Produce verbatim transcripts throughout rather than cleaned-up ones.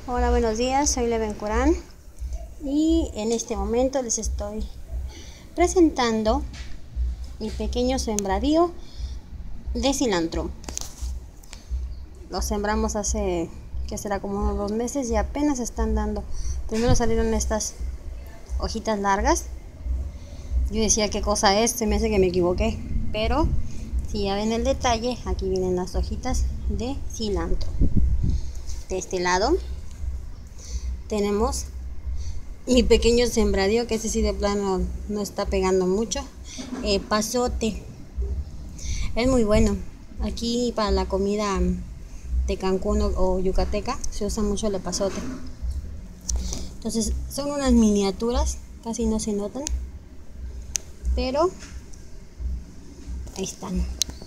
Hola, buenos días, soy Leven Corán y en este momento les estoy presentando mi pequeño sembradío de cilantro. Lo sembramos hace, que será como unos dos meses y apenas están dando. Primero salieron estas hojitas largas. Yo decía qué cosa es, se me hace que me equivoqué, pero si ya ven el detalle, aquí vienen las hojitas de cilantro. De este lado tenemos mi pequeño sembradío, que ese sí de plano no está pegando mucho. Eh, pasote. Es muy bueno. Aquí para la comida de Cancún o, o yucateca se usa mucho el epazote. Entonces son unas miniaturas, casi no se notan, pero ahí están.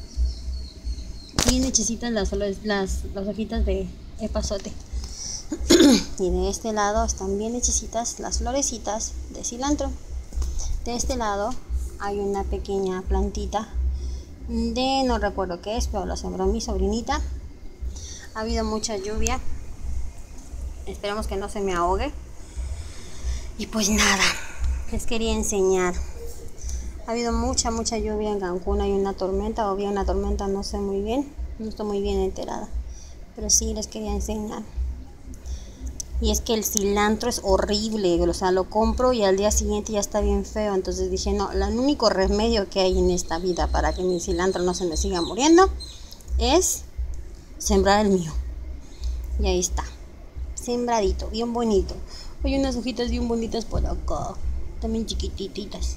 Bien hechicitas las, las, las hojitas de epazote. Y de este lado están bien hechicitas las florecitas de cilantro. De este lado hay una pequeña plantita de, no recuerdo qué es, pero la sembró mi sobrinita. Ha habido mucha lluvia, esperemos que no se me ahogue. Y pues nada, les quería enseñar. Ha habido mucha, mucha lluvia en Cancún. Hay una tormenta, o había una tormenta, no sé muy bien, no estoy muy bien enterada, pero sí les quería enseñar. Y es que el cilantro es horrible, o sea, lo compro y al día siguiente ya está bien feo. Entonces dije, no, el único remedio que hay en esta vida para que mi cilantro no se me siga muriendo es sembrar el mío. Y ahí está, sembradito, bien bonito. Hay unas hojitas bien bonitas por acá, también chiquititas.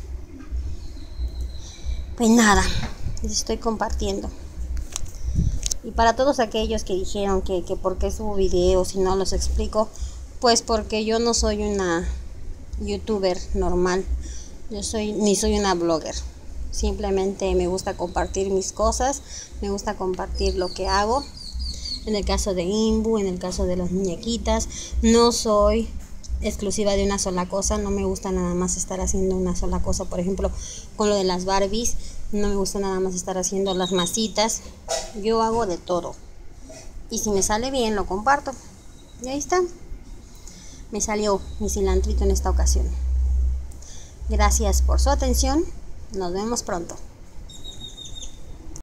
Pues nada, les estoy compartiendo. Y para todos aquellos que dijeron que, que por qué subo videos y no los explico, pues porque yo no soy una youtuber normal, yo soy ni soy una blogger. Simplemente me gusta compartir mis cosas, me gusta compartir lo que hago. En el caso de Imbu, en el caso de las muñequitas, no soy exclusiva de una sola cosa, no me gusta nada más estar haciendo una sola cosa. Por ejemplo, con lo de las Barbies, no me gusta nada más estar haciendo las masitas. Yo hago de todo. Y si me sale bien, lo comparto. Y ahí está. Me salió mi cilantrito en esta ocasión. Gracias por su atención. Nos vemos pronto.